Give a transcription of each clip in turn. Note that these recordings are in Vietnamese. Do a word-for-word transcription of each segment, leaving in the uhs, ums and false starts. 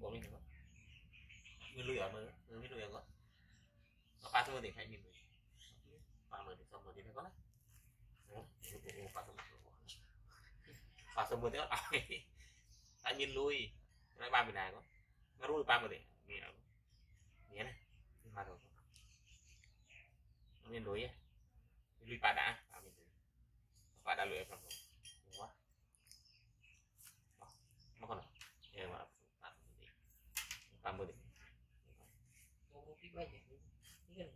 bộ mình có mình lùi ở mới mình lùi ở có nó pha thôi thì phải mình pha mới thì xong rồi thì nó có đấy pha xong pha xong rồi thì nó tại mình lui nó ba mình này có nó lui ba mươi thì nghĩa này mà rồi mình lùi lùi ba đã ba đã lùi xong rồi quá nó còn nhưng mà ba mươi điểm cái quay vậy cái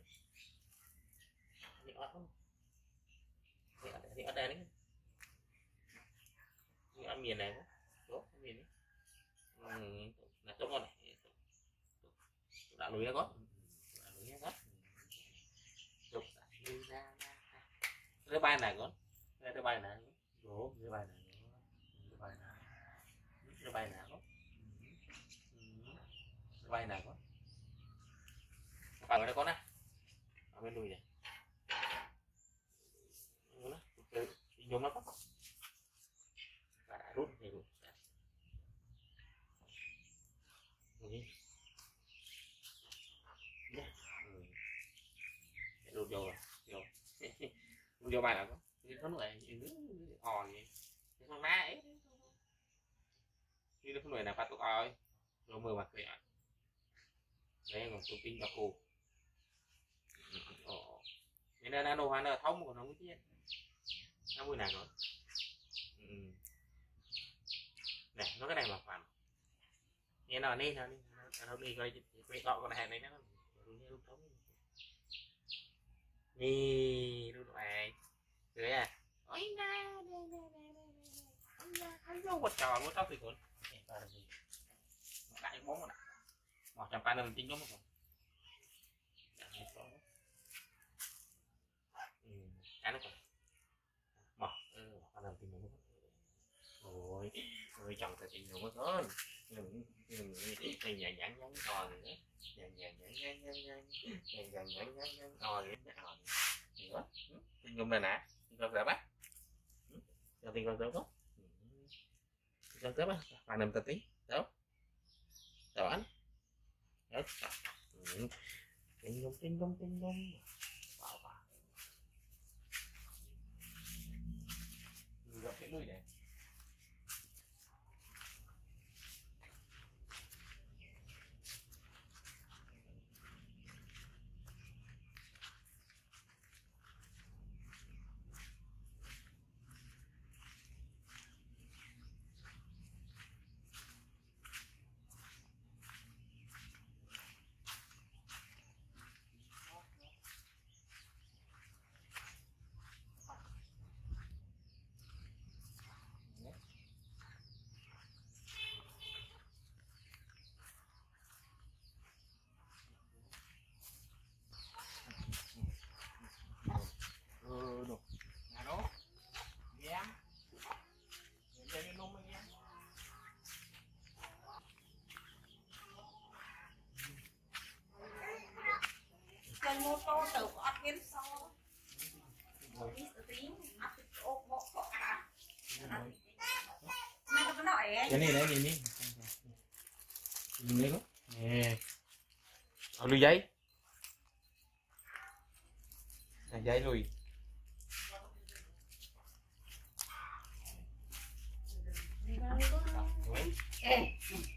này ở không thì ở đây đấy ở miền này đó miền này là tốt ngon này đã lùi nó có lùi nó có chụp cái bài này có cái bài này có cái bài này cái bài này cái bài này có cái bài này có bài này có nè ở bên đùi này nhôm nó có và đã rút thì rút rút vô rồi vô rút vô bài nào có cái nó lại ò gì cái con má ấy đi được người nào phát tục ơi rồi mưa mặt vậy đấy còn tụi pin cho cô nên là đồ hoa nó thông còn nó mới chết nó mùi nào rồi này nó cái này mà phản nghe nào đi nào đi nó đi coi cái tọ con hàng này nó đi lúc này rồi à ôi na anh vô một trò một tóc thì cuốn đại bóng rồi một trăm pan mình tính đó một cái nó còn bỏ pan mình tính nó ôi ôi chồng ta tính nó mất hơn mình nhảy nhảy nhảy trò nữa nhảy nhảy nhảy nhảy nhảy nhảy nhảy nhảy nhảy nhảy trò nữa tính nhung này nè con rửa bát cho tiền con rửa bát con rửa bát pan mình ta tí đâu đâu anh đấy tinh dung tinh dung tinh dung vào vào gặp cái đuôi này mô tô từ ọt miếng so đi tự tính áp ốp bộ bộ cả mấy cái nội ấy cái này đấy gì nhỉ nhìn đấy có nè ở lùi giấy à, giấy lùi ê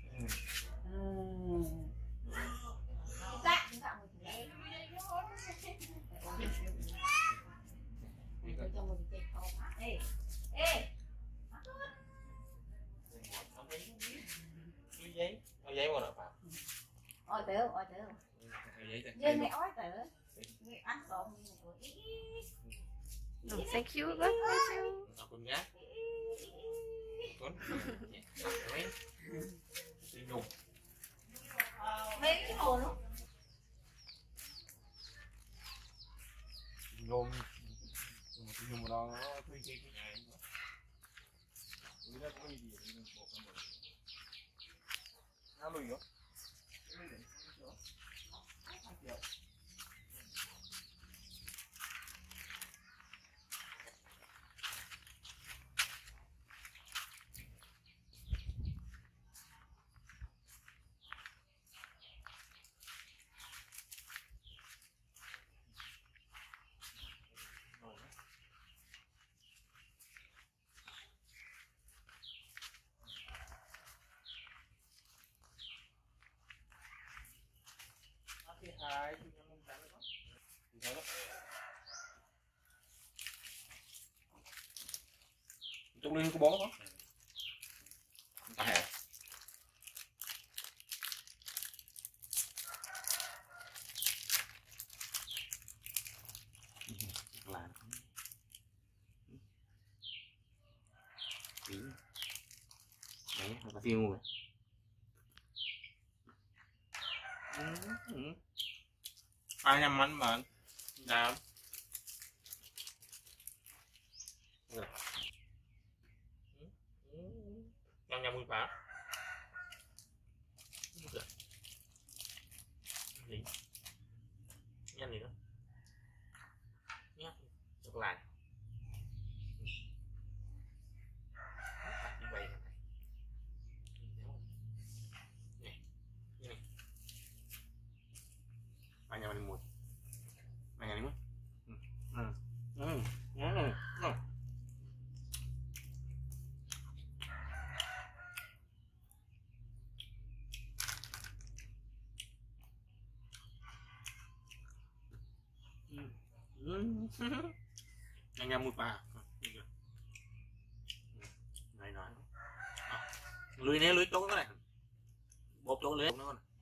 giấy giấy mà đâu ôi tiểu ôi tiểu giấy này ói tiểu người ăn trộm no thank you God bless you con nhá con nhung mấy cái hồ luôn nhung nhung mà nó thuê cái cái này nó có gì gì nó lùi không Đấy, chút lên có bó không? À. Làm đấy, nó có tiêu rồi. Ai nhầm anh bạn làm nhầm nhầm mùi phá gì nhanh gì đó nhá được lại như vậy này như này anh nhà mình mùi anh nhà mình ừ ừ ừ ừ anh em một bà này nói lưới này lưới trốn cái này bột trốn lưới nó